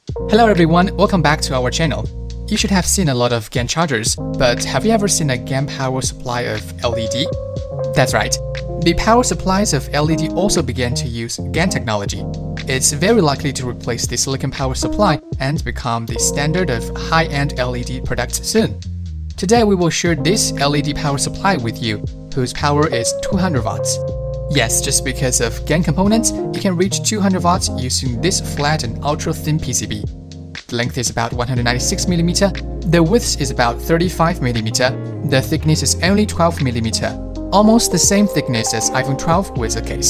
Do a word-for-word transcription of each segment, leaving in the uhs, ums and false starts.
Hello everyone, welcome back to our channel. You should have seen a lot of GaN chargers, but have you ever seen a GaN power supply of L E D? That's right. The power supplies of L E D also began to use GaN technology. It's very likely to replace the silicon power supply and become the standard of high-end L E D products soon. Today we will share this L E D power supply with you, whose power is two hundred watts. Yes, just because of GaN components, you can reach two hundred watts using this flat and ultra-thin P C B. The length is about one hundred ninety-six millimeters, the width is about thirty-five millimeters, the thickness is only twelve millimeters, almost the same thickness as iPhone twelve with a case.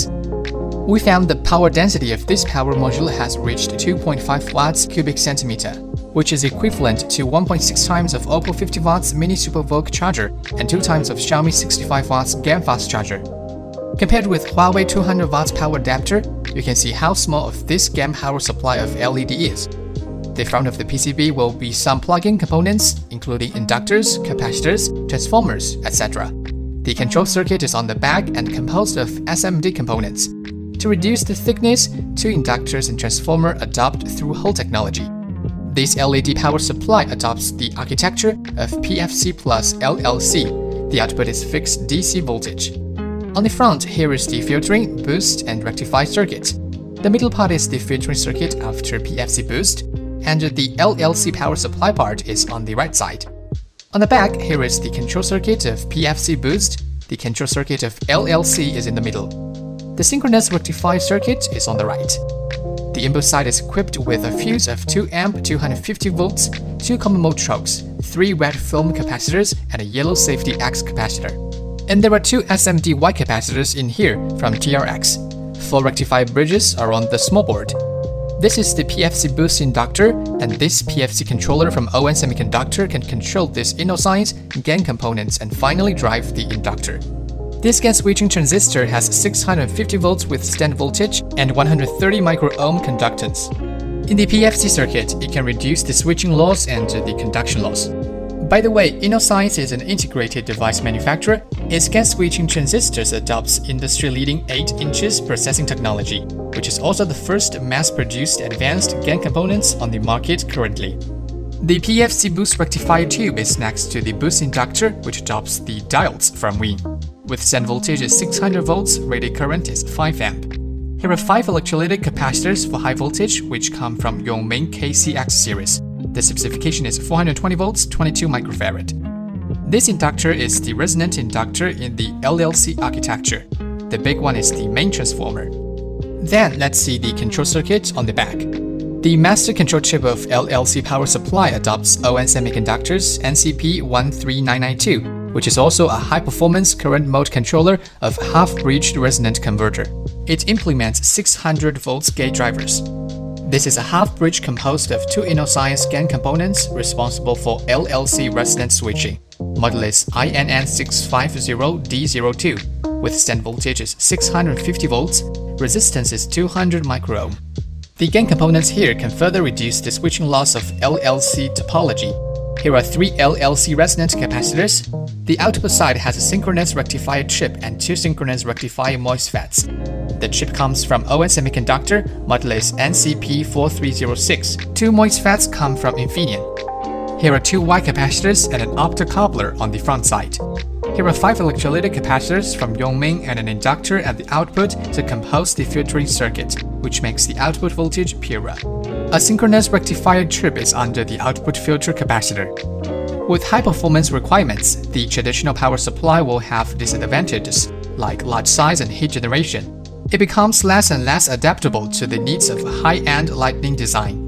We found the power density of this power module has reached two point five watts cubic centimeter, which is equivalent to one point six times of Oppo fifty watts mini super Vogue charger and two times of Xiaomi sixty-five watts GaN fast charger. Compared with Huawei two hundred watts power adapter, you can see how small of this GaN power supply of L E D is. The front of the P C B will be some plug-in components, including inductors, capacitors, transformers, et cetera. The control circuit is on the back and composed of S M D components. To reduce the thickness, two inductors and transformer adopt through-hole technology. This L E D power supply adopts the architecture of P F C plus L L C. The output is fixed D C voltage. On the front, here is the filtering, boost, and rectify circuit. The middle part is the filtering circuit after P F C boost, and the L L C power supply part is on the right side. On the back, here is the control circuit of P F C boost. The control circuit of L L C is in the middle. The synchronous rectifier circuit is on the right. The input side is equipped with a fuse of two amp two hundred fifty volts, two common mode chokes, three red film capacitors, and a yellow safety X capacitor. And there are two S M D white capacitors in here from T R X. Four rectifier bridges are on the small board. This is the P F C boost inductor, and this P F C controller from O N Semiconductor can control this InnoScience GaN components and finally drive the inductor. This GaN switching transistor has six hundred fifty volts with standard voltage and one hundred thirty micro-ohm conductance. In the P F C circuit, it can reduce the switching loss and the conduction loss. By the way, InnoScience is an integrated device manufacturer. Its GaN switching transistors adopts industry-leading eight inches processing technology, which is also the first mass-produced advanced GaN components on the market currently. The P F C boost rectifier tube is next to the boost inductor, which adopts the diodes from Win. With standard voltage is six hundred volts, rated current is five amp. Here are five electrolytic capacitors for high voltage, which come from Yongming K C X series. The specification is four hundred twenty volts, twenty-two microfarad. This inductor is the resonant inductor in the L L C architecture. The big one is the main transformer. Then let's see the control circuit on the back. The master control chip of L L C power supply adopts O N Semiconductor's N C P one three nine nine two, which is also a high-performance current mode controller of half-bridge resonant converter. It implements six hundred volts gate drivers. This is a half-bridge composed of two InnoScience GaN components responsible for L L C resonant switching. Model is I N N six five zero D zero two, with standard voltage is six hundred fifty volts, resistance is two hundred micro-ohm. The GaN components here can further reduce the switching loss of L L C topology. Here are three L L C resonant capacitors. The output side has a synchronous rectifier chip and two synchronous rectifier MOSFETs. The chip comes from O N Semiconductor, model is N C P four three zero six. Two MOSFETs come from Infineon. Here are two Y capacitors and an optocoupler on the front side. Here are five electrolytic capacitors from Yongming and an inductor at the output to compose the filtering circuit, which makes the output voltage purer. A synchronous rectifier chip is under the output filter capacitor. With high-performance requirements, the traditional power supply will have disadvantages, like large size and heat generation. It becomes less and less adaptable to the needs of high-end lighting design.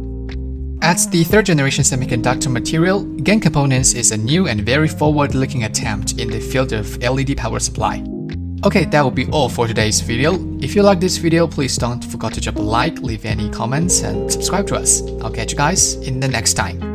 As the third-generation semiconductor material, GaN components is a new and very forward-looking attempt in the field of L E D power supply. Okay, that will be all for today's video. If you like this video, please don't forget to drop a like, leave any comments, and subscribe to us. I'll catch you guys in the next time.